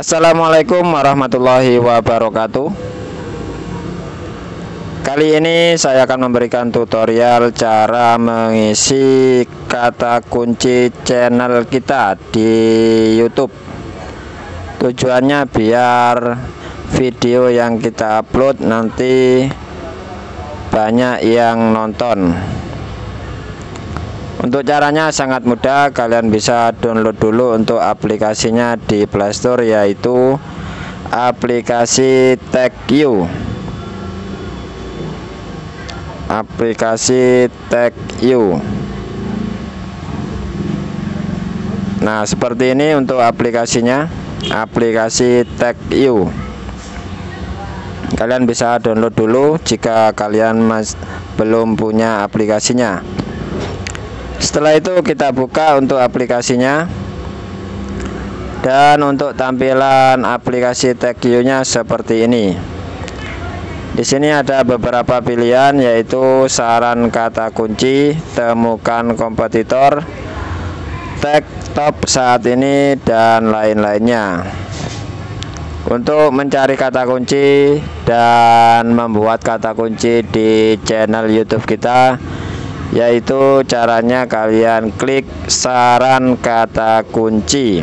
Assalamualaikum warahmatullahi wabarakatuh. Kali ini saya akan memberikan tutorial cara mengisi kata kunci channel kita di YouTube. Tujuannya biar video yang kita upload nanti banyak yang nonton. Untuk caranya sangat mudah, kalian bisa download dulu untuk aplikasinya di Play Store, yaitu aplikasi TagYou. Aplikasi TagYou. Nah, seperti ini untuk aplikasinya, aplikasi TagYou. Kalian bisa download dulu jika kalian belum punya aplikasinya. Setelah itu kita buka untuk aplikasinya, dan untuk tampilan aplikasi TagYou-nya seperti ini. Di sini ada beberapa pilihan, yaitu saran kata kunci, temukan kompetitor, tag top saat ini, dan lain-lainnya. Untuk mencari kata kunci dan membuat kata kunci di channel YouTube kita, yaitu caranya kalian klik saran kata kunci.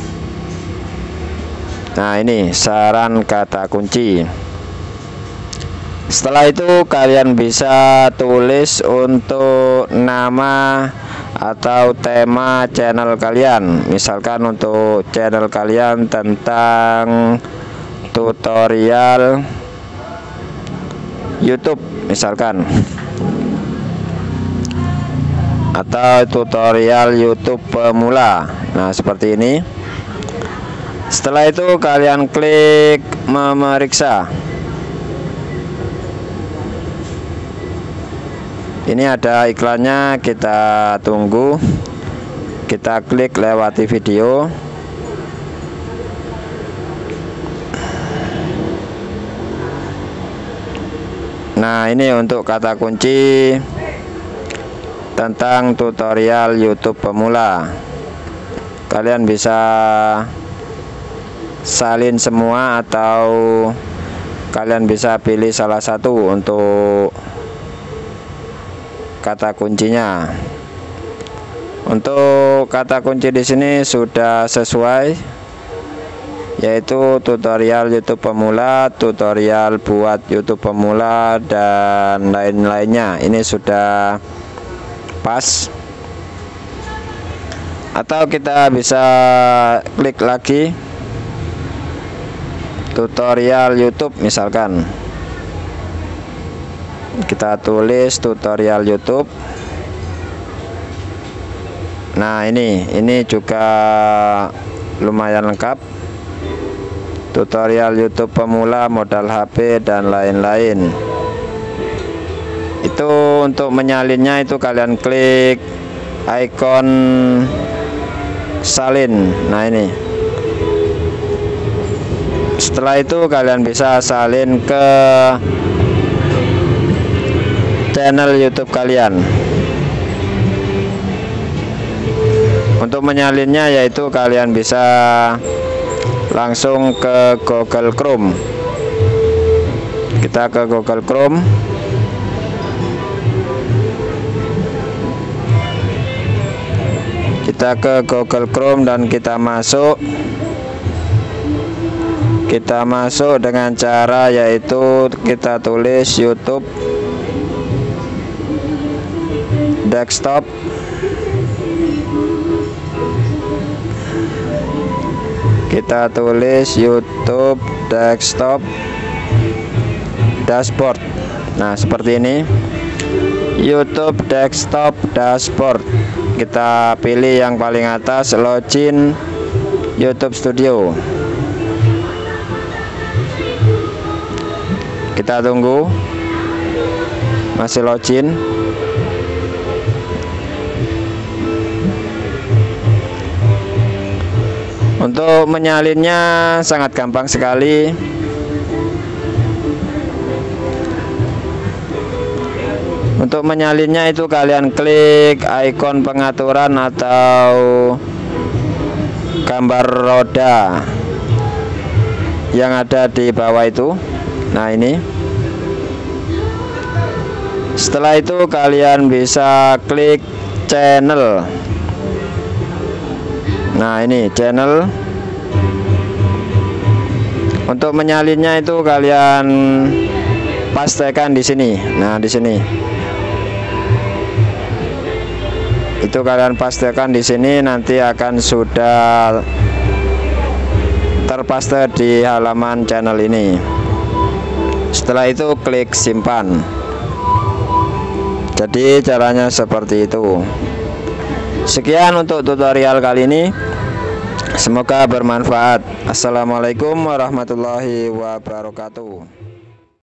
Nah, ini saran kata kunci. Setelah itu kalian bisa tulis untuk nama atau tema channel kalian. Misalkan untuk channel kalian tentang tutorial YouTube misalkan, atau tutorial YouTube pemula. Nah, seperti ini. Setelah itu kalian klik memeriksa. Ini ada iklannya, kita tunggu. Kita klik lewati video. Nah, ini untuk kata kunci tentang tutorial YouTube pemula. Kalian bisa salin semua atau kalian bisa pilih salah satu untuk kata kuncinya. Untuk kata kunci di sini sudah sesuai, yaitu tutorial YouTube pemula, tutorial buat YouTube pemula, dan lain-lainnya. Ini sudah pas. Atau kita bisa klik lagi tutorial YouTube misalkan. Kita tulis tutorial YouTube. Nah, ini juga lumayan lengkap. Tutorial YouTube pemula, modal HP, dan lain-lain. Itu untuk menyalinnya, itu kalian klik icon salin. Nah, ini. Setelah itu kalian bisa salin ke channel YouTube kalian. Untuk menyalinnya, yaitu kalian bisa langsung ke Google Chrome. Kita ke Google Chrome. Kita ke Google Chrome dan kita masuk. Kita masuk dengan cara yaitu kita tulis YouTube desktop. Kita tulis YouTube desktop dashboard. Nah, seperti ini. YouTube desktop dashboard. Kita pilih yang paling atas, login YouTube Studio. Kita tunggu. Masih login. Untuk menyalinnya sangat gampang sekali. Untuk menyalinnya itu kalian klik ikon pengaturan atau gambar roda. yang ada di bawah itu. Nah, ini. Setelah itu kalian bisa klik channel. Nah, ini channel. Untuk menyalinnya itu kalian pastekan di sini. Nah, di sini. Itu kalian pastekan di sini, nanti akan sudah terpaste di halaman channel ini. Setelah itu klik simpan. Jadi caranya seperti itu. Sekian untuk tutorial kali ini, semoga bermanfaat. Assalamualaikum warahmatullahi wabarakatuh.